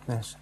ماشي.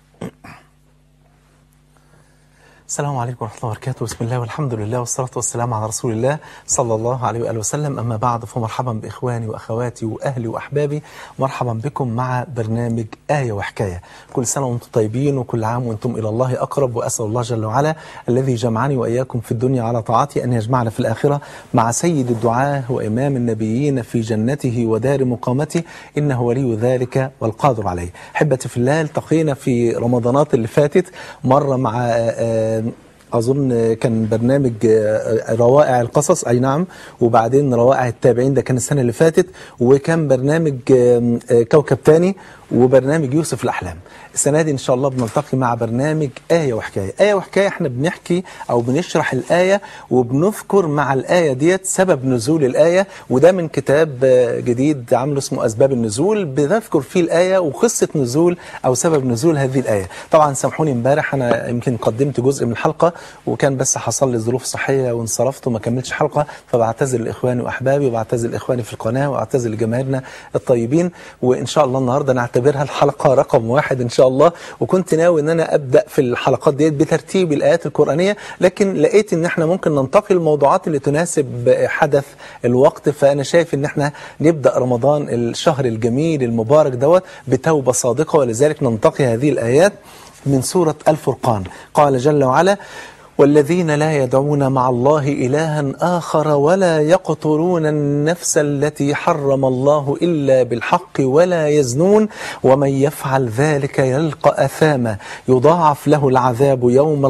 السلام عليكم ورحمة الله وبركاته. بسم الله والحمد لله والصلاة والسلام على رسول الله صلى الله عليه وآله وسلم. أما بعد، فمرحبا بإخواني وأخواتي وأهلي وأحبابي، مرحبا بكم مع برنامج آية وحكاية. كل سنة وأنتم طيبين، وكل عام وأنتم إلى الله أقرب، وأسأل الله جل وعلا الذي جمعني وإياكم في الدنيا على طاعته أن يجمعنا في الآخرة مع سيد الدعاة وإمام النبيين في جنته ودار مقامته، إنه ولي ذلك والقادر عليه. أحبتي في الله، التقينا في رمضانات اللي فاتت مرة مع أظن كان برنامج روائع القصص، أي نعم، وبعدين روائع التابعين، ده كان السنة اللي فاتت، وكان برنامج كوكب تاني، وبرنامج يوسف الأحلام. السنة دي إن شاء الله بنلتقي مع برنامج آية وحكاية. آية وحكاية احنا بنحكي أو بنشرح الآية وبنذكر مع الآية ديت سبب نزول الآية، وده من كتاب جديد عامله اسمه أسباب النزول، بنذكر فيه الآية وقصة نزول أو سبب نزول هذه الآية. طبعا سامحوني، امبارح أنا يمكن قدمت جزء من الحلقة، وكان بس حصل لي ظروف صحية وانصرفت وما كملتش حلقة، فبعتذر لإخواني وأحبابي، وبعتذر لإخواني في القناة، وأعتذر لجماهيرنا الطيبين. وإن شاء الله النهاردة نعتبرها الحلقة رقم 1 إن شاء الله. وكنت ناوي إن أنا أبدأ في الحلقات ديت بترتيب الآيات القرآنية، لكن لقيت إن إحنا ممكن ننتقل الموضوعات اللي تناسب حدث الوقت. فأنا شايف إن إحنا نبدأ رمضان الشهر الجميل المبارك دوت بتوبة صادقة، ولذلك ننتقي هذه الآيات من سورة الفرقان. قال جل وعلا: والذين لا يدعون مع الله إلها آخر ولا يقتلون النفس التي حرم الله إلا بالحق ولا يزنون ومن يفعل ذلك يلقى أثاما يضاعف له العذاب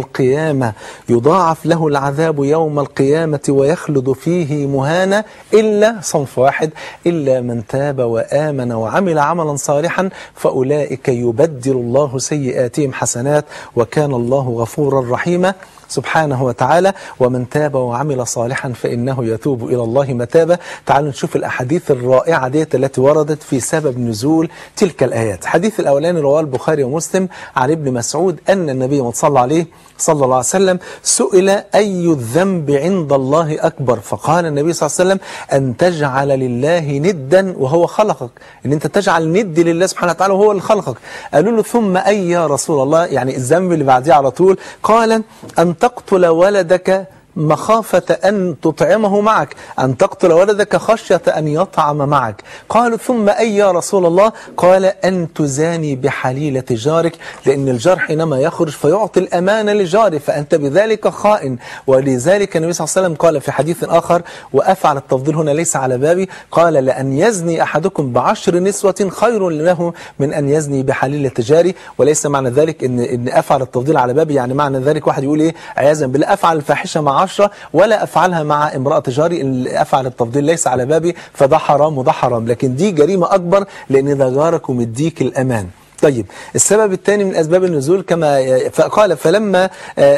يوم القيامة ويخلد فيه مهانا إلا صنف واحد: إلا من تاب وآمن وعمل عملا صالحا فأولئك يبدل الله سيئاتهم حسنات وكان الله غفورا رحيما سبحانه وتعالى. ومن تاب وعمل صالحا فإنه يتوب إلى الله متابا. تعالوا نشوف الأحاديث الرائعة ديت التي وردت في سبب نزول تلك الآيات. الحديث الأولاني رواه البخاري ومسلم عن ابن مسعود أن النبي صلى الله عليه وسلم سئل: أي الذنب عند الله أكبر؟ فقال النبي صلى الله عليه وسلم: أن تجعل لله ندا وهو خلقك، إن أنت تجعل ند لله سبحانه وتعالى وهو اللي خلقك. قالوا له: ثم أي يا رسول الله؟ يعني الذنب اللي بعديه على طول. قال: أن تقتل ولدك مخافة أن تطعمه معك، أن تقتل ولدك خشية أن يطعم معك. قالوا: ثم أي يا رسول الله؟ قال: أن تزاني بحليلة جارك، لأن الجار حينما يخرج فيعطي الأمانة لجاره فأنت بذلك خائن. ولذلك النبي صلى الله عليه وسلم قال في حديث آخر، وأفعل التفضيل هنا ليس على بابي، قال: لأن يزني أحدكم ب10 نسوة خير له من أن يزني بحليلة جاري. وليس معنى ذلك إن أفعل التفضيل على بابي يعني معنى ذلك واحد يقول إيه عياذا بالله أفعل الفاحشة مع 10 ولا أفعلها مع امرأة جاري، اللي أفعل التفضيل ليس على بابي، فده حرام وده حرام، لكن دي جريمة أكبر لأن ده جارك ومديك الأمان. طيب، السبب الثاني من أسباب النزول كما فقال: فلما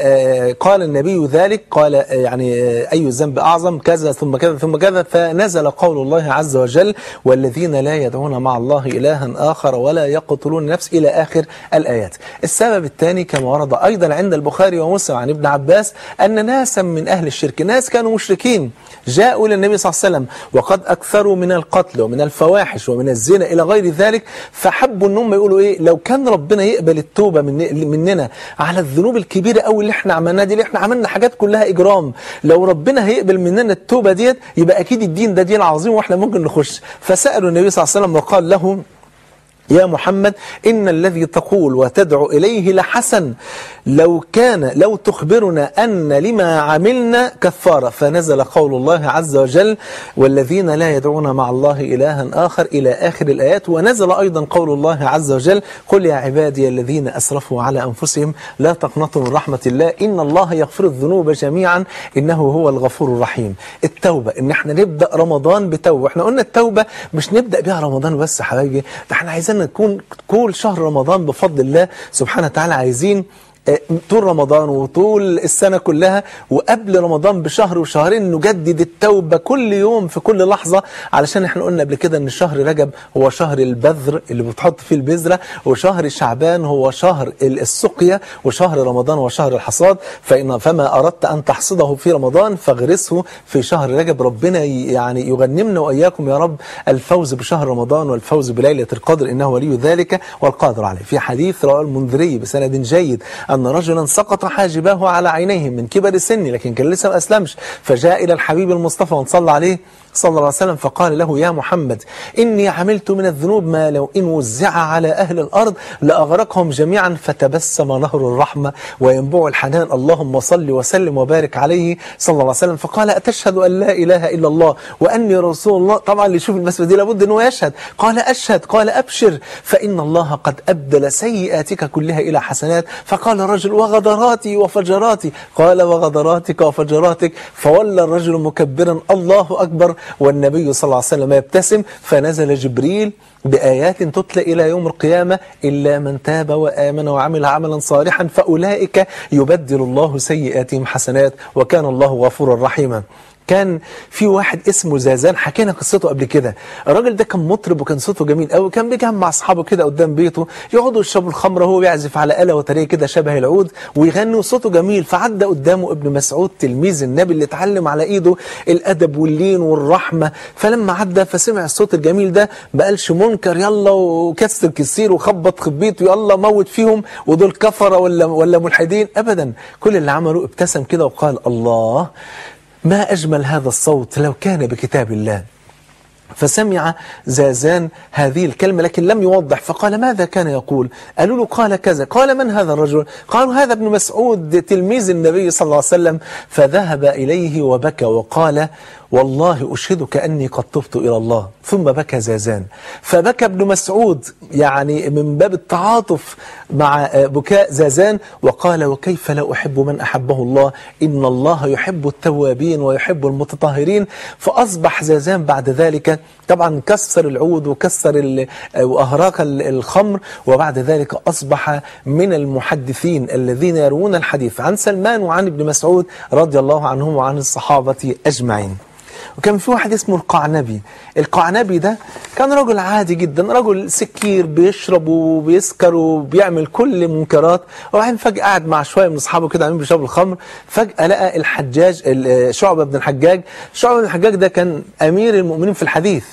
قال النبي ذلك قال يعني أي الذنب أعظم؟ كذا ثم كذا ثم كذا، فنزل قول الله عز وجل: والذين لا يدعون مع الله إلها آخر ولا يقتلون النفس، إلى آخر الآيات. السبب الثاني كما ورد أيضا عند البخاري ومسلم عن ابن عباس أن ناسا من أهل الشرك، ناس كانوا مشركين، جاءوا للنبي صلى الله عليه وسلم وقد أكثروا من القتل ومن الفواحش ومن الزنا إلى غير ذلك، فحبوا أنهم يقولوا إيه لو كان ربنا يقبل التوبة مننا على الذنوب الكبيرة قوي اللي احنا عملناها دي، اللي احنا عملنا حاجات كلها إجرام، لو ربنا هيقبل مننا التوبة ديت يبقى أكيد الدين ده دين عظيم واحنا ممكن نخش. فسألوا النبي صلى الله عليه وسلم وقال له: يا محمد، إن الذي تقول وتدعو إليه لحسن، لو تخبرنا أن لما عملنا كفارة. فنزل قول الله عز وجل: والذين لا يدعون مع الله إلها آخر، إلى آخر الآيات. ونزل أيضا قول الله عز وجل: قل يا عبادي الذين أسرفوا على أنفسهم لا تقنطوا من رحمة الله إن الله يغفر الذنوب جميعا إنه هو الغفور الرحيم. التوبة، إن احنا نبدأ رمضان بتوبة. احنا قلنا التوبة مش نبدأ بها رمضان بس يا حبايبي، ده احنا عايزين نكون كل شهر رمضان بفضل الله سبحانه وتعالى عايزين طول رمضان وطول السنة كلها، وقبل رمضان بشهر وشهرين نجدد التوبة كل يوم في كل لحظة، علشان احنا قلنا قبل كده ان شهر رجب هو شهر البذر اللي بتحط فيه البذرة، وشهر شعبان هو شهر السقيا، وشهر رمضان هو شهر الحصاد. فما أردت أن تحصده في رمضان فاغرسه في شهر رجب. ربنا يعني يغنمنا وإياكم يا رب الفوز بشهر رمضان والفوز بليلة القدر، إنه ولي ذلك والقادر عليه. في حديث رواه المنذري بسند جيد أن رجلا سقط حاجباه على عينيه من كبر السن، لكن كان لسه ما أسلمش، فجاء إلى الحبيب المصطفى وصلى عليه صلى الله عليه وسلم فقال له: يا محمد، إني عملت من الذنوب ما لو إن وزع على أهل الأرض لأغرقهم جميعا. فتبسم نهر الرحمة وينبوع الحنان، اللهم صل وسلم وبارك عليه صلى الله عليه وسلم. فقال: أتشهد أن لا إله إلا الله وأني رسول الله؟ طبعا اللي يشوف المسألة دي لابد أنه يشهد. قال: أشهد. قال: أبشر فإن الله قد أبدل سيئاتك كلها إلى حسنات. فقال الرجل: وغدراتي وفجراتي؟ قال: وغدراتك وفجراتك. فولى الرجل مكبرا الله أكبر، والنبي صلى الله عليه وسلم يبتسم. فنزل جبريل بآيات تتلى إلى يوم القيامة: إلا من تاب وآمن وعمل عملا صالحا فأولئك يبدل الله سيئاتهم حسنات وكان الله غفورا رحيما. كان في واحد اسمه زازان، حكينا قصته قبل كده. الراجل ده كان مطرب وكان صوته جميل قوي، كان بيجمع اصحابه كده قدام بيته يقعدوا يشربوا الخمره وهو بيعزف على آلة وتريه كده شبه العود ويغني وصوته جميل. فعدى قدامه ابن مسعود تلميذ النبي اللي اتعلم على ايده الادب واللين والرحمه. فلما عدى فسمع الصوت الجميل ده ما قالش منكر يلا وكسر كسير وخبط خبيط ويلا موت فيهم ودول كفره ولا ملحدين، ابدا. كل اللي عمله ابتسم كده وقال: الله، ما أجمل هذا الصوت لو كان بكتاب الله. فسمع زازان هذه الكلمة لكن لم يوضح، فقال: ماذا كان يقول؟ قالوا له: قال كذا. قال: من هذا الرجل؟ قالوا: هذا ابن مسعود تلميذ النبي صلى الله عليه وسلم. فذهب إليه وبكى وقال: والله أشهدك أني قد تبت إلى الله. ثم بكى زازان، فبكى ابن مسعود يعني من باب التعاطف مع بكاء زازان وقال: وكيف لا أحب من أحبه الله؟ إن الله يحب التوابين ويحب المتطهرين. فأصبح زازان بعد ذلك طبعا كسر العود وكسر وأهراق الخمر، وبعد ذلك أصبح من المحدثين الذين يروون الحديث عن سلمان وعن ابن مسعود رضي الله عنهم وعن الصحابة أجمعين. وكان في واحد اسمه القعنبي. القعنبي ده كان رجل عادي جدا، رجل سكير بيشرب وبيسكر وبيعمل كل المنكرات. وبعدين فجأة قاعد مع شوية من أصحابه كده عاملين بيشربوا الخمر، فجأة لقى الحجاج شعبة بن الحجاج. شعبة بن الحجاج ده كان أمير المؤمنين في الحديث،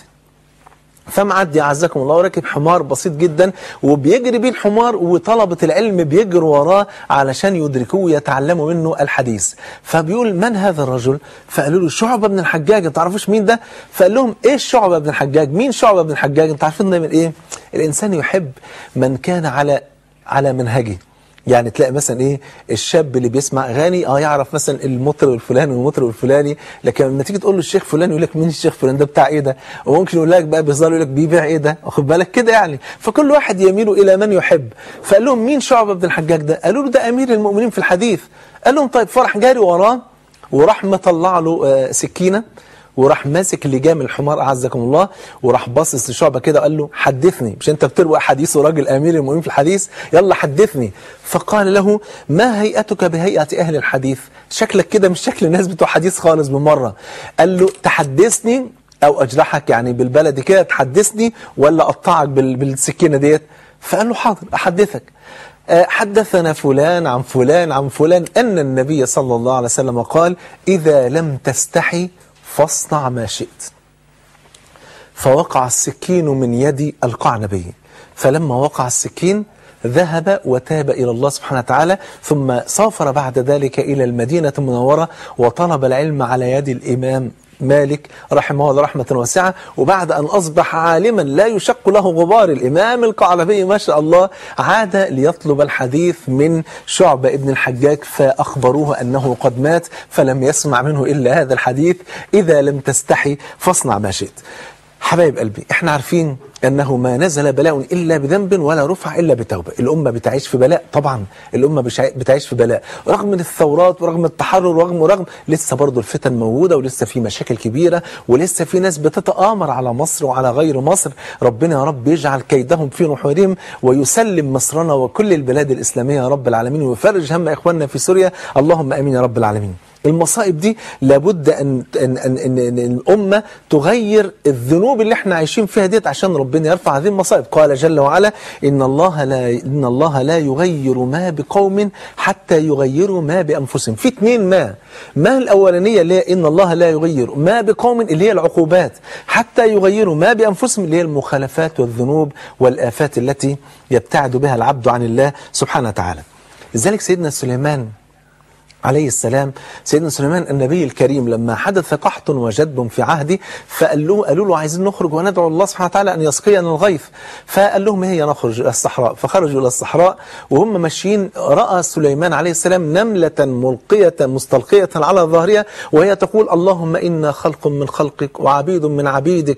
فمعدي عزكم الله وراكب حمار بسيط جدا وبيجري بيه الحمار، وطلبة العلم بيجروا وراه علشان يدركوه ويتعلموا منه الحديث. فبيقول: من هذا الرجل؟ فقالوا له: شعبة بن الحجاج. انت تعرفوش مين ده؟ فقال لهم: ايه شعبة بن الحجاج؟ مين شعبة بن الحجاج؟ انت عارفين ده من ايه؟ الانسان يحب من كان على منهجه. يعني تلاقي مثلا ايه الشاب اللي بيسمع اغاني يعرف مثلا المطرب الفلاني والمطرب الفلاني، لكن لما تيجي تقول له الشيخ فلان يقول لك: مين الشيخ فلان ده؟ بتاع ايه ده؟ وممكن يقول لك بقى بيظهر يقول لك: بيبيع ايه ده؟ واخد بالك كده يعني. فكل واحد يميل الى من يحب. فقال لهم: مين شعبة بن الحجاج ده؟ قالوا له: ده امير المؤمنين في الحديث. قال لهم: طيب. فرح جاري وراه وراح مطلع له سكينه وراح ماسك لجام الحمار أعزكم الله، وراح باصص لشعبة كده وقال له: حدثني، مش انت بتروي حديث وراجل امير المؤمنين في الحديث، يلا حدثني. فقال له: ما هيئتك بهيئة اهل الحديث؟ شكلك كده مش شكل الناس بتوع حديث خالص بالمره. قال له: تحدثني او اجرحك، يعني بالبلدي كده تحدثني ولا اقطعك بالسكينه ديت؟ فقال له: حاضر احدثك. حدثنا فلان عن فلان عن فلان ان النبي صلى الله عليه وسلم قال: اذا لم تستحي فاصنع ما شئت. فوقع السكين من يد القعنبي، فلما وقع السكين ذهب وتاب إلى الله سبحانه وتعالى، ثم سافر بعد ذلك إلى المدينة المنورة وطلب العلم على يد الإمام مالك رحمه الله رحمة واسعة. وبعد أن أصبح عالما لا يشق له غبار، الإمام القعنبي ما شاء الله عاد ليطلب الحديث من شعبة ابن الحجاج، فأخبروه أنه قد مات، فلم يسمع منه إلا هذا الحديث: إذا لم تستحي فاصنع ما شئت. حبايب قلبي، احنا عارفين أنه ما نزل بلاء إلا بذنب ولا رفع إلا بتوبة. الأمة بتعيش في بلاء، طبعا الأمة بتعيش في بلاء رغم من الثورات ورغم التحرر ورغم لسه برضو الفتن موجودة، ولسه في مشاكل كبيرة، ولسه في ناس بتتآمر على مصر وعلى غير مصر. ربنا يا رب يجعل كيدهم في نحورهم ويسلم مصرنا وكل البلاد الإسلامية يا رب العالمين، ويفرج هم إخواننا في سوريا، اللهم آمين يا رب العالمين. المصائب دي لابد أن الأمة تغير الذنوب اللي احنا عايشين فيها ديت عشان ربنا يرفع هذه المصائب. قال جل وعلا إن الله لا يغير ما بقوم حتى يغيروا ما بأنفسهم. في اتنين ما الأولانية اللي هي إن الله لا يغير ما بقوم اللي هي العقوبات، حتى يغيروا ما بأنفسهم اللي هي المخالفات والذنوب والآفات التي يبتعد بها العبد عن الله سبحانه وتعالى. لذلك سيدنا سليمان عليه السلام، سيدنا سليمان النبي الكريم لما حدث قحط وجدب في عهده قالوا له عايزين نخرج وندعو الله سبحانه وتعالى أن يسقينا الغيث. فقال لهم هي نخرج إلى الصحراء. فخرجوا إلى الصحراء وهم ماشيين رأى سليمان عليه السلام نملة مستلقية على ظهرها وهي تقول اللهم إنا خلق من خلقك وعبيد من عبيدك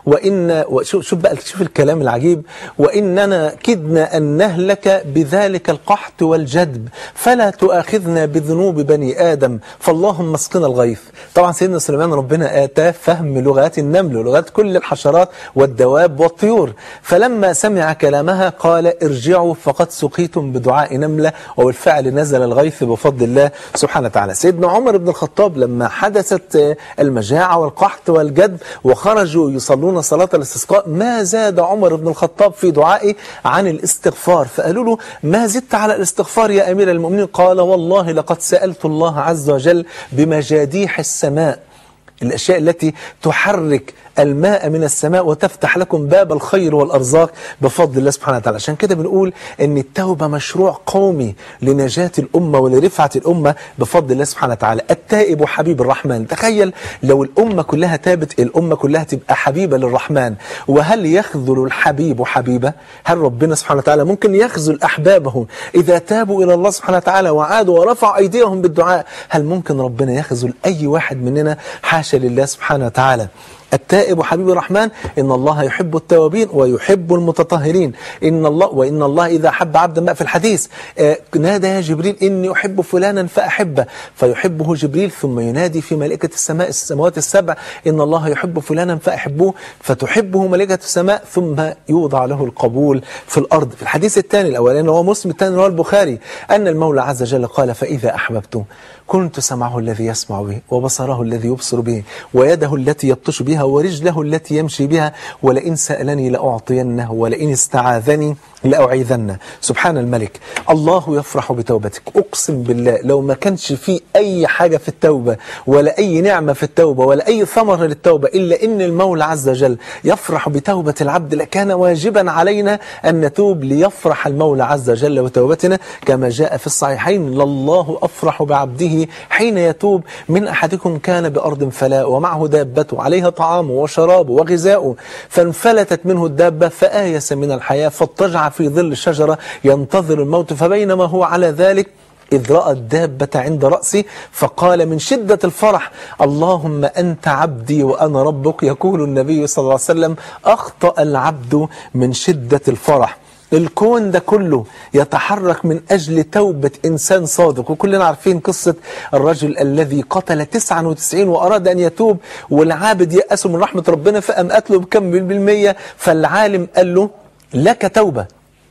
شوف الكلام العجيب، وإننا كدنا أن نهلك بذلك القحط والجدب فلا تؤاخذنا بذنوب بني آدم فاللهم اسقنا الغيث. طبعا سيدنا سليمان ربنا آتاه فهم لغات النمل ولغات كل الحشرات والدواب والطيور، فلما سمع كلامها قال ارجعوا فقد سقيتم بدعاء نملة، وبالفعل نزل الغيث بفضل الله سبحانه وتعالى. سيدنا عمر بن الخطاب لما حدثت المجاعة والقحط والجدب وخرجوا يصلون صلاة الاستسقاء ما زاد عمر بن الخطاب في دعائه عن الاستغفار، فقالوا له ما زدت على الاستغفار يا أمير المؤمنين؟ قال والله لقد سألت الله عز وجل بمجاديح السماء، الأشياء التي تحرك الماء من السماء وتفتح لكم باب الخير والأرزاق بفضل الله سبحانه وتعالى. عشان كده بنقول أن التوبة مشروع قومي لنجاة الأمة ولرفعة الأمة بفضل الله سبحانه وتعالى. التائب حبيب الرحمن. تخيل لو الأمة كلها تابت، الأمة كلها تبقى حبيبة للرحمن. وهل يخذل الحبيب حبيبه؟ هل ربنا سبحانه وتعالى ممكن يخذل أحبابه إذا تابوا إلى الله سبحانه وتعالى وعادوا ورفعوا أيديهم بالدعاء؟ هل ممكن ربنا يخذل أي واحد مننا؟ حاشا لله سبحانه وتعالى. التائب حبيب الرحمن. إن الله يحب التوابين ويحب المتطهرين. إن الله إذا حب عبدا ما في الحديث نادى يا جبريل إني أحب فلانا فأحبه، فيحبه جبريل ثم ينادي في ملائكة السماوات السبع إن الله يحب فلانا فأحبوه، فتحبه ملائكة السماء ثم يوضع له القبول في الأرض. في الحديث الثاني الأولاني هو مسلم، الثاني هو البخاري، أن المولى عز وجل قال فإذا أحببته كنت سمعه الذي يسمع به وبصره الذي يبصر به ويده التي يبطش بها ورجله التي يمشي بها ولئن سألني لأعطينه ولئن استعاذني لأعيذنه. سبحان الملك. الله يفرح بتوبتك. أقسم بالله لو ما كانش فيه أي حاجة في التوبة ولا أي نعمة في التوبة ولا أي ثمرة للتوبة إلا إن المولى عز وجل يفرح بتوبة العبد لكان واجبا علينا أن نتوب ليفرح المولى عز وجل بتوبتنا، كما جاء في الصحيحين لله أفرح بعبده حين يتوب من أحدكم كان بأرض فلاء ومعه دابته عليها طعامه وشرابه وغذاؤه فانفلتت منه الدابة فآيس من الحياة فاضطجع في ظل الشجرة ينتظر الموت، فبينما هو على ذلك إذ رأى الدابة عند رأسي فقال من شدة الفرح اللهم أنت عبدي وأنا ربك. يقول النبي صلى الله عليه وسلم أخطأ العبد من شدة الفرح. الكون ده كله يتحرك من أجل توبة إنسان صادق، وكلنا عارفين قصة الرجل الذي قتل 99 وأراد أن يتوب والعابد يأس من رحمة ربنا فقام قتله بكم بالمية، فالعالم قال له لك توبة.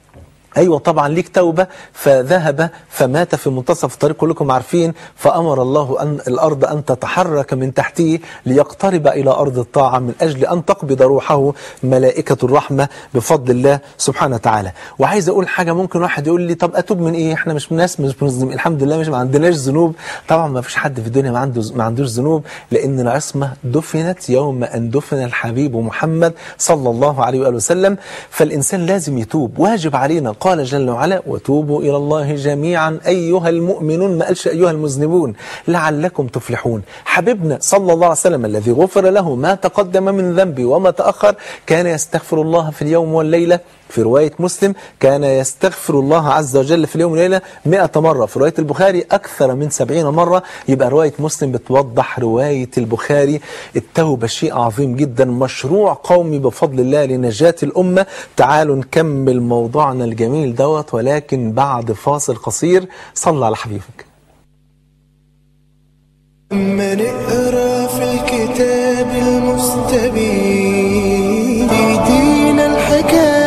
أيوة طبعا ليك توبة. فذهب فمات في منتصف الطريق كلكم عارفين، فأمر الله أن الأرض أن تتحرك من تحته ليقترب إلى أرض الطاعة من أجل أن تقبض روحه ملائكة الرحمة بفضل الله سبحانه وتعالى. وعايز أقول حاجة، ممكن واحد يقول لي طب أتوب من إيه؟ إحنا مش ناس مش منظم الحمد لله، مش ما عندناش ذنوب. طبعا ما فيش حد في الدنيا ما عندوش ذنوب، لأن العصمة دفنت يوم أن دفن الحبيب محمد صلى الله عليه وآله وسلم. فالإنسان لازم يتوب، واجب علينا. قال جل وعلا وتوبوا إلى الله جميعا أيها المؤمنون، ما قالش أيها المذنبون، لعلكم تفلحون. حبيبنا صلى الله عليه وسلم الذي غفر له ما تقدم من ذنبه وما تأخر كان يستغفر الله في اليوم والليلة في رواية مسلم كان يستغفر الله عز وجل في اليوم والليلة 100 مرة، في رواية البخاري أكثر من 70 مرة. يبقى رواية مسلم بتوضح رواية البخاري. التوبة شيء عظيم جدا، مشروع قومي بفضل الله لنجاة الأمة. تعالوا نكمل موضوعنا الجميل دوت، ولكن بعد فاصل قصير. صلى على حبيبك. لما نقرأ في الكتاب المستبين يدينا الحكاية.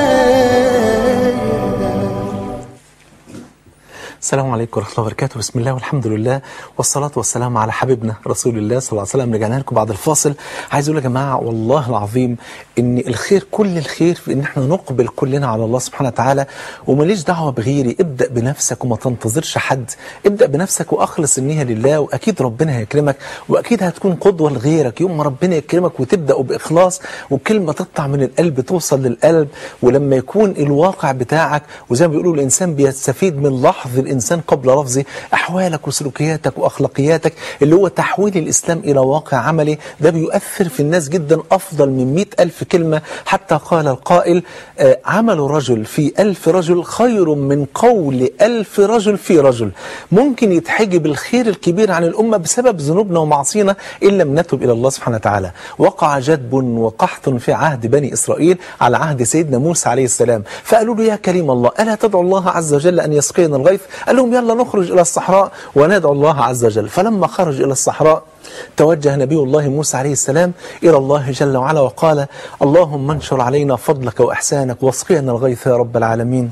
السلام عليكم ورحمة الله وبركاته. بسم الله والحمد لله والصلاة والسلام على حبيبنا رسول الله صلى الله عليه وسلم. رجعنا لكم بعد الفاصل. عايز أقول يا جماعة والله العظيم إن الخير، كل الخير في إن احنا نقبل كلنا على الله سبحانه وتعالى، وماليش دعوة بغيري. ابدأ بنفسك وما تنتظرش حد. ابدأ بنفسك وأخلص النية لله، وأكيد ربنا هيكرمك، وأكيد هتكون قدوة لغيرك يوم ما ربنا يكرمك وتبدأ بإخلاص، وكلمة تطلع من القلب توصل للقلب. ولما يكون الواقع بتاعك، وزي ما بيقولوا الإنسان بيستفيد من لحظ الإنسان قبل لفظه، أحوالك وسلوكياتك وأخلاقياتك، اللي هو تحويل الإسلام إلى واقع عملي، ده بيؤثر في الناس جدا أفضل من 100,000 كلمة. حتى قال القائل: عمل رجل في 1000 رجل خير من قول 1000 رجل في رجل. ممكن يتحجب الخير الكبير عن الأمة بسبب ذنوبنا ومعصينا إن لم نتب إلى الله سبحانه وتعالى. وقع جدب وقحط في عهد بني إسرائيل على عهد سيدنا موسى عليه السلام، فقالوا له: يا كريم الله، ألا تدعو الله عز وجل أن يسقينا الغيث؟ قال لهم: يلا نخرج إلى الصحراء وندعو الله عز وجل. فلما خرج إلى الصحراء توجه نبي الله موسى عليه السلام إلى الله جل وعلا وقال: اللهم انشر علينا فضلك وإحسانك واسقينا الغيث يا رب العالمين.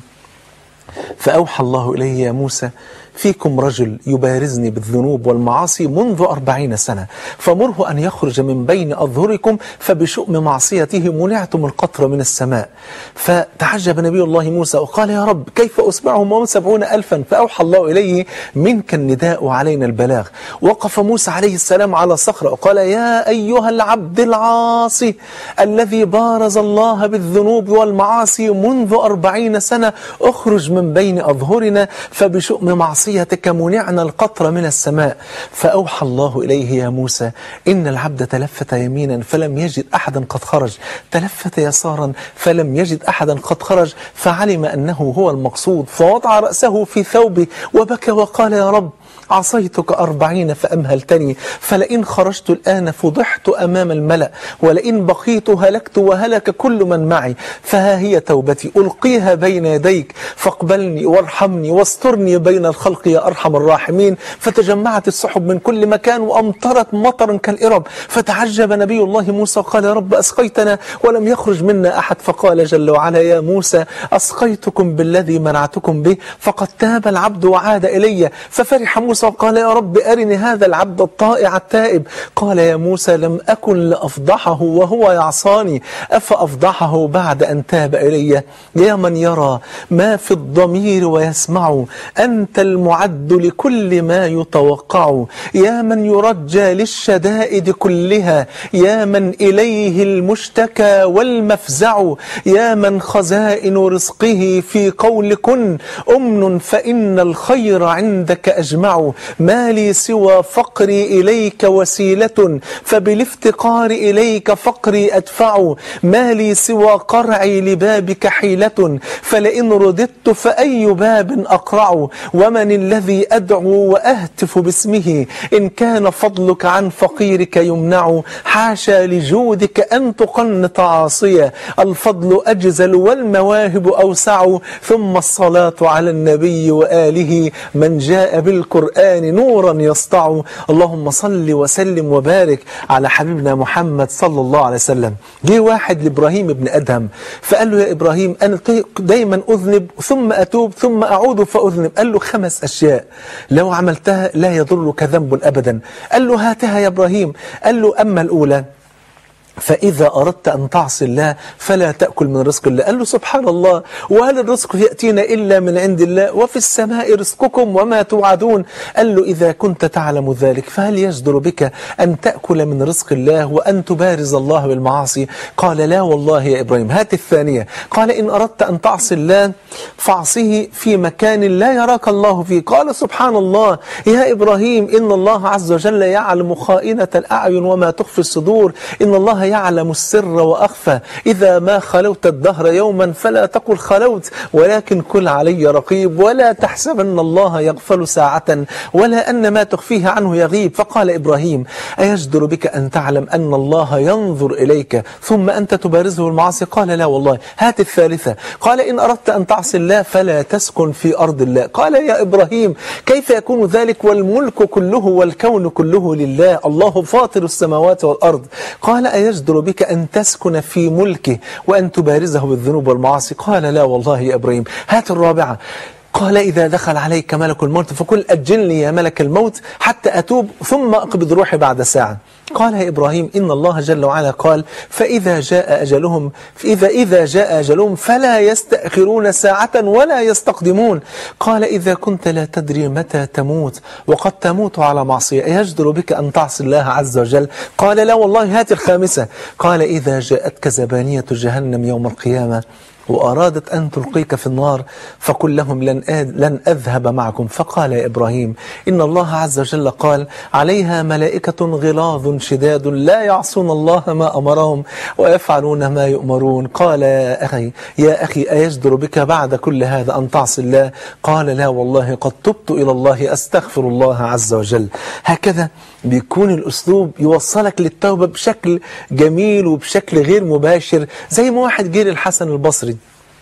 فأوحى الله إليه: يا موسى، فيكم رجل يبارزني بالذنوب والمعاصي منذ 40 سنة، فمره أن يخرج من بين أظهركم، فبشؤم معصيته منعتم القطر من السماء. فتعجب نبي الله موسى وقال: يا رب، كيف أسمعهم وهم 70,000؟ فأوحى الله إليه: منك النداء وعلينا البلاغ. وقف موسى عليه السلام على صخرة وقال: يا أيها العبد العاصي الذي بارز الله بالذنوب والمعاصي منذ 40 سنة، اخرج من بين أظهرنا، فبشؤم معصيتك منعنا القطر من السماء. فأوحى الله إليه: يا موسى، إن العبد تلفت يمينا فلم يجد أحدا قد خرج، تلفت يسارا فلم يجد أحدا قد خرج، فعلم أنه هو المقصود، فوضع رأسه في ثوبه وبكى وقال: يا رب، عصيتك 40 فأمهلتني، فلئن خرجت الآن فضحت أمام الملأ، ولئن بقيت هلكت وهلك كل من معي، فها هي توبتي ألقيها بين يديك، فاقبلني وارحمني واسترني بين الخلق يا أرحم الراحمين. فتجمعت السحب من كل مكان وأمطرت مطرا كالإرب. فتعجب نبي الله موسى وقال: يا رب، أسقيتنا ولم يخرج منا أحد. فقال جل وعلا: يا موسى، أسقيتكم بالذي منعتكم به، فقد تاب العبد وعاد إلي. ففرح موسى وقال: يا رب، أرني هذا العبد الطائع التائب. قال: يا موسى، لم أكن لأفضحه وهو يعصاني، أفأفضحه بعد أن تاب إلي؟ يا من يرى ما في الضمير ويسمع، أنت المعد لكل ما يتوقع، يا من يرجى للشدائد كلها، يا من إليه المشتكى والمفزع، يا من خزائن رزقه في قول كن أمن، فإن الخير عندك أجمع. ما لي سوى فقري إليك وسيلة، فبالافتقار إليك فقري أدفع. ما لي سوى قرعي لبابك حيلة، فلئن رددت فأي باب أقرع. ومن الذي أدعو وأهتف باسمه، إن كان فضلك عن فقيرك يمنع. حاشا لجودك أن تقنط عاصية، الفضل أجزل والمواهب أوسع. ثم الصلاة على النبي وآله، من جاء بالقرآن نورا يسطع. اللهم صل وسلم وبارك على حبيبنا محمد صلى الله عليه وسلم. جه واحد لإبراهيم بن أدهم فقال له: يا إبراهيم، أنا دايما أذنب ثم أتوب ثم أعود فأذنب. قال له: 5 أشياء لو عملتها لا يضرك ذنب أبدا. قال له: هاتها يا إبراهيم. قال له: أما الأولى، فإذا أردت أن تعصي الله فلا تأكل من رزق الله. قال له: سبحان الله، وهل الرزق يأتينا إلا من عند الله؟ وفي السماء رزقكم وما توعدون. قال له: إذا كنت تعلم ذلك فهل يجدر بك أن تأكل من رزق الله وأن تبارز الله بالمعاصي؟ قال: لا والله يا إبراهيم. هات الثانية. قال: إن أردت أن تعصي الله فاعصه في مكان لا يراك الله فيه. قال: سبحان الله يا إبراهيم، إن الله عز وجل يعلم خائنة الأعين وما تخفي الصدور، إن الله يعلم السر وأخفى، إذا ما خلوت الدهر يوما فلا تقل خلوت، ولكن كل علي رقيب، ولا تحسبن الله يغفل ساعة، ولا أن ما تخفيه عنه يغيب. فقال إبراهيم: أيجدر بك أن تعلم أن الله ينظر إليك ثم أنت تبارزه المعاصي؟ قال: لا والله. هات الثالثة. قال: إن أردت أن تعصي الله فلا تسكن في أرض الله. قال: يا إبراهيم كيف يكون ذلك والملك كله والكون كله لله، الله فاطر السماوات والأرض. قال: أيجدر بك أن تسكن في ملكه وأن تبارزه بالذنوب والمعاصي؟ قال: لا والله يا إبراهيم. هات الرابعة. قال: إذا دخل عليك ملك الموت فقل أجلني يا ملك الموت حتى أتوب ثم أقبض روحي بعد ساعة. قال: يا إبراهيم إن الله جل وعلا قال: فإذا جاء أجلهم فلا يستأخرون ساعة ولا يستقدمون. قال: إذا كنت لا تدري متى تموت وقد تموت على معصية أيجدر بك أن تعصي الله عز وجل؟ قال: لا والله. هات الخامسة. قال: إذا جاءتك زبانية جهنم يوم القيامة وأرادت أن تلقيك في النار فقل لهم لن أذهب معكم. فقال: يا إبراهيم إن الله عز وجل قال: عليها ملائكة غلاظ شداد لا يعصون الله ما أمرهم ويفعلون ما يؤمرون. قال: يا أخي أيجدر بك بعد كل هذا أن تعصي الله؟ قال: لا والله قد تبت إلى الله أستغفر الله عز وجل. هكذا بيكون الأسلوب يوصلك للتوبة بشكل جميل وبشكل غير مباشر. زي ما واحد جه للحسن البصري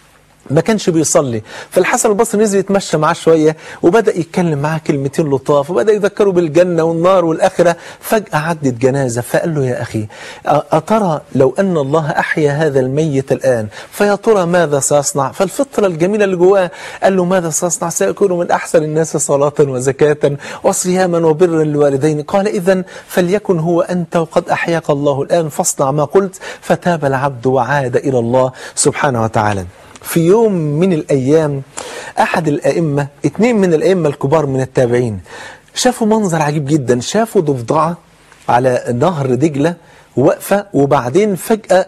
ما كانش بيصلي، فالحسن البصري نزل يتمشى معاه شوية وبدأ يتكلم معاه كلمتين لطاف وبدأ يذكره بالجنة والنار والآخرة. فجأة عدت جنازة فقال له: يا أخي أترى لو أن الله أحيا هذا الميت الآن فيا ترى ماذا سيصنع؟ فالفطرة الجميلة اللي جواه قال له: ماذا سيصنع؟ سيكون من أحسن الناس صلاة وزكاة وصياما وبرا للوالدين. قال: إذن فليكن هو أنت وقد أحياك الله الآن فاصنع ما قلت. فتاب العبد وعاد إلى الله سبحانه وتعالى. في يوم من الأيام أحد الأئمة، 2 من الأئمة الكبار من التابعين، شافوا منظر عجيب جدا. شافوا ضفدعة على نهر دجلة واقفة، وبعدين فجأة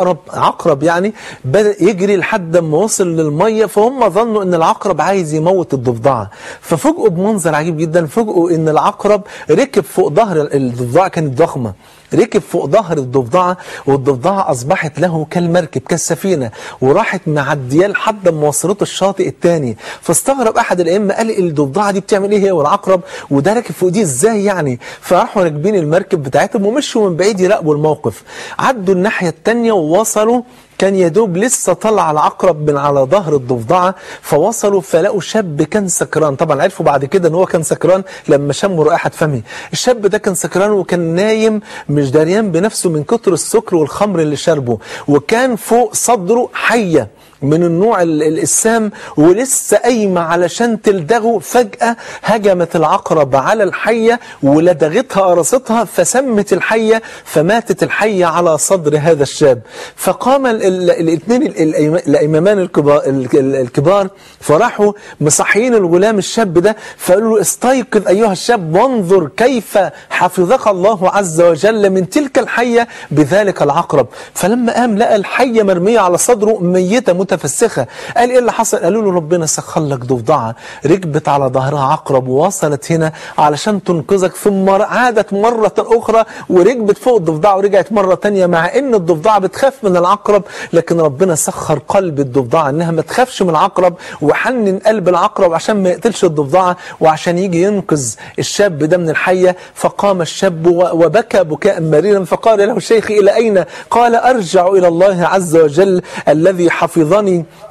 عقرب يعني بدأ يجري لحد ما وصل للمية، فهم ظنوا ان العقرب عايز يموت الضفدعة. ففجأوا بمنظر عجيب جدا، فجأوا ان العقرب ركب فوق ظهر الضفدعة، كانت ضخمة، ركب فوق ظهر الضفدعة، والضفدعة أصبحت له كالمركب كالسفينة، وراحت معدية لحد ما وصلته الشاطئ الثاني. فاستغرب أحد الأئمة قال: الضفدعة دي بتعمل إيه هي والعقرب وده راكب فوق دي إزاي يعني؟ فراحوا راكبين المركب بتاعتهم ومشوا من بعيد يراقبوا الموقف. عدوا الناحية الثانية ووصلوا، كان يدوب لسه طلع العقرب من على ظهر الضفدعة، فوصلوا فلقوا شاب كان سكران. طبعا عرفوا بعد كده ان هو كان سكران لما شموا رائحة فمه. الشاب ده كان سكران وكان نايم مش دريان بنفسه من كتر السكر والخمر اللي شربه، وكان فوق صدره حية من النوع السام ولسه قايمة علشان تلدغه. فجأة هجمت العقرب على الحية ولدغتها قرصتها فسمت الحية، فماتت الحية على صدر هذا الشاب. فقام الاثنين الإمامان الكبار فراحوا مصحيين الغلام الشاب ده، فقالوا له: استيقظ أيها الشاب وانظر كيف حفظك الله عز وجل من تلك الحية بذلك العقرب. فلما قام لقى الحية مرمية على صدره ميتة متفسخة. قال: ايه اللي حصل؟ قالوا له: ربنا سخر لك ضفدعة ركبت على ظهرها عقرب ووصلت هنا علشان تنقذك، ثم عادت مرة أخرى وركبت فوق الضفدعة ورجعت مرة تانية، مع ان الضفدعة بتخاف من العقرب، لكن ربنا سخر قلب الضفدعة انها ما تخافش من العقرب، وحنن قلب العقرب عشان ما يقتلش الضفدعة وعشان يجي ينقذ الشاب ده من الحية. فقام الشاب وبكى بكاء مريرا، فقال له: شيخي إلى أين؟ قال: أرجع إلى الله عز وجل الذي حفظني.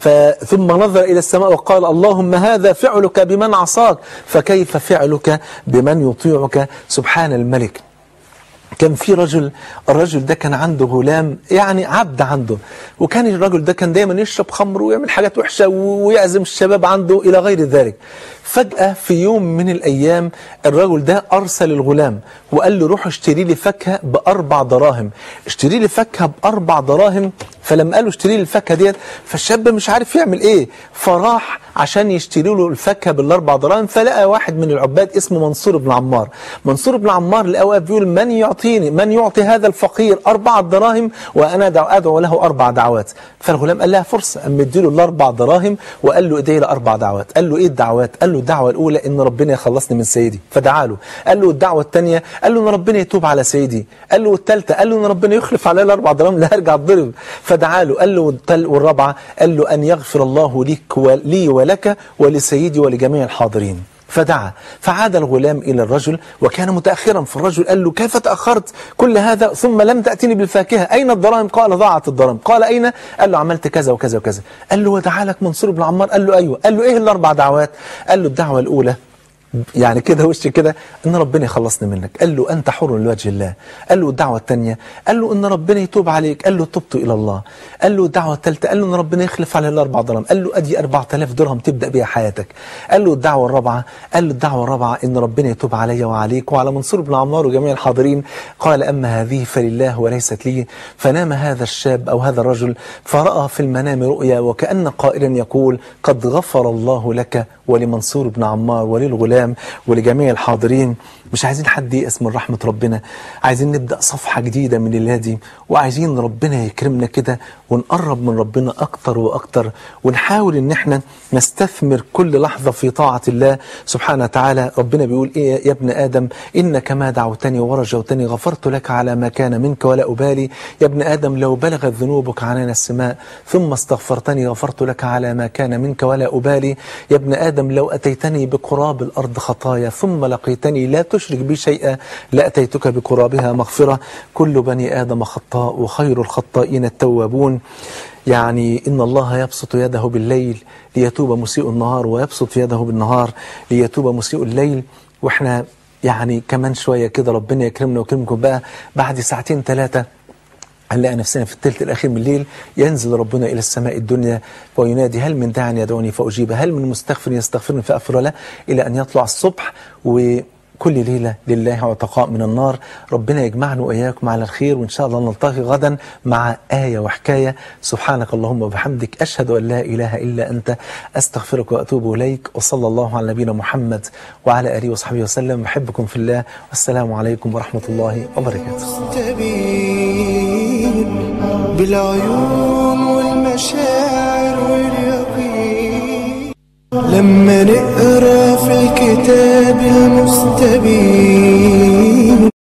ثم نظر إلى السماء وقال: اللهم هذا فعلك بمن عصاك فكيف فعلك بمن يطيعك سبحان الملك. كان في الرجل ده كان عنده غلام يعني عبد عنده، وكان الرجل ده كان دايما يشرب خمر ويعمل حاجات وحشة ويعزم الشباب عنده إلى غير ذلك. فجأة في يوم من الأيام الرجل ده أرسل الغلام وقال له: روح اشتري لي فاكهة ب4 دراهم، اشتري لي فاكهة ب4 دراهم. فلما قال له اشتري لي الفاكهة ديت، فالشاب مش عارف يعمل ايه، فراح عشان يشتري له الفاكهة بال4 دراهم، فلقى واحد من العباد اسمه منصور بن عمار. منصور بن عمار لقى بيقول: من يعطي هذا الفقير 4 دراهم وأنا أدعو له 4 دعوات. فالغلام قال لها فرصة، أم اديله ال4 دراهم وقال له ادعي له 4 دعوات. قال له: ايه الدعوات؟ قال له: له الدعوة الأولى إن ربنا يخلصني من سيدي، فدعا له. قال له الدعوة الثانية قال له إن ربنا يتوب على سيدي. قال له الثالثة قال له إن ربنا يخلف علي ال4 دراهم لا هرجع أتضرب، فدعا له. قال له والرابعة قال له أن يغفر الله لي ولك ولسيدي ولجميع الحاضرين. فدعا. فعاد الغلام إلى الرجل وكان متأخرا، فالرجل قال له كيف تأخرت كل هذا ثم لم تأتني بالفاكهة؟ أين الدراهم؟ قال ضاعت الدراهم. قال أين؟ قال له عملت كذا وكذا وكذا. قال له ودعا لك منصور بن عمار؟ قال له أيوه. قال له إيه ال4 دعوات؟ قال له الدعوة الأولى يعني كده وش كده ان ربنا يخلصني منك. قال له انت حر لوجه الله. قال له الدعوه الثانيه قال له ان ربنا يتوب عليك. قال له تبت الى الله. قال له الدعوه الثالثه قال له ان ربنا يخلف على ال4 دراهم. قال له ادي 4000 درهم تبدا بها حياتك. قال له الدعوه الرابعه ان ربنا يتوب علي وعليك وعلى منصور بن عمار وجميع الحاضرين. قال اما هذه فلله وليست لي. فنام هذا الشاب او هذا الرجل فراى في المنام رؤيا وكأن قائلا يقول قد غفر الله لك ولمنصور بن عمار وللغلام ولجميع الحاضرين. مش عايزين حد ييأس من رحمة ربنا، عايزين نبدأ صفحة جديدة من الليلة دي، وعايزين ربنا يكرمنا كده ونقرب من ربنا أكتر وأكتر، ونحاول إن احنا نستثمر كل لحظة في طاعة الله سبحانه وتعالى. ربنا بيقول إيه يا ابن آدم إنك ما دعوتني ورجوتني غفرت لك على ما كان منك ولا أبالي. يا ابن آدم لو بلغت ذنوبك عنان السماء ثم استغفرتني غفرت لك على ما كان منك ولا أبالي. يا ابن آدم لو أتيتني بقراب الأرض خطايا ثم لقيتني لا تشرك بي شيئا لأتيتك بقرابها مغفرة. كل بني آدم خطاء وخير الخطائين التوابون. يعني إن الله يبسط يده بالليل ليتوب مسيء النهار ويبسط يده بالنهار ليتوب مسيء الليل. وإحنا يعني كمان شوية كده ربنا يكرمنا ويكرمكم بقى بعد ساعتين 3 هنلاقي نفسنا في الثلث الأخير من الليل ينزل ربنا إلى السماء الدنيا وينادي هل من داع يدعوني فأجيبه هل من مستغفر يستغفرني فأغفر له إلى أن يطلع الصبح. وكل ليلة لله عتقاء من النار. ربنا يجمعنا وإياكم على الخير، وإن شاء الله نلتقي غدا مع آية وحكاية. سبحانك اللهم وبحمدك أشهد أن لا إله إلا أنت أستغفرك وأتوب إليك. وصلى الله على نبينا محمد وعلى آله وصحبه وسلم. أحبكم في الله والسلام عليكم ورحمة الله وبركاته. بالعيون والمشاعر واليقين لما نقرأ في الكتاب المستبين